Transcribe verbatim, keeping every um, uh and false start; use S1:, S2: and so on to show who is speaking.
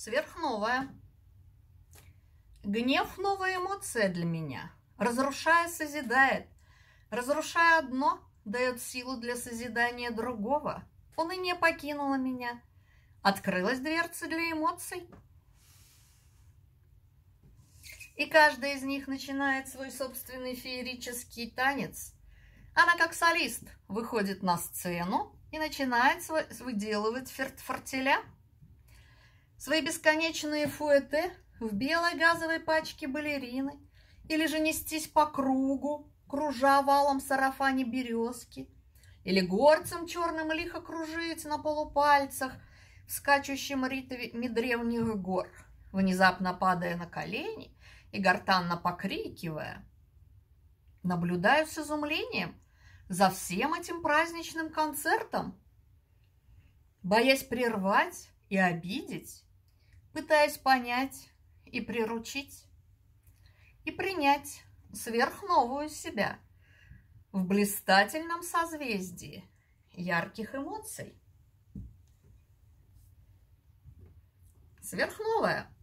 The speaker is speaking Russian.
S1: Сверхновая. Гнев – новая эмоция для меня. Разрушая, созидает. Разрушая одно, дает силу для созидания другого. Уныние покинуло меня. Открылась дверца для эмоций. И каждая из них начинает свой собственный феерический танец. Она, как солист, выходит на сцену и начинает выделывать фортеля. Свои бесконечные фуэте в белой газовой пачке балерины, или же нестись по кругу, кружа валом сарафане березки, или горцем черным лихо кружить на полупальцах в скачущем ритме древних гор, внезапно падая на колени и гортанно покрикивая. Наблюдаю с изумлением за всем этим праздничным концертом, боясь прервать и обидеть, пытаясь понять и приручить, и принять сверхновую себя в блистательном созвездии ярких эмоций. Сверхновая.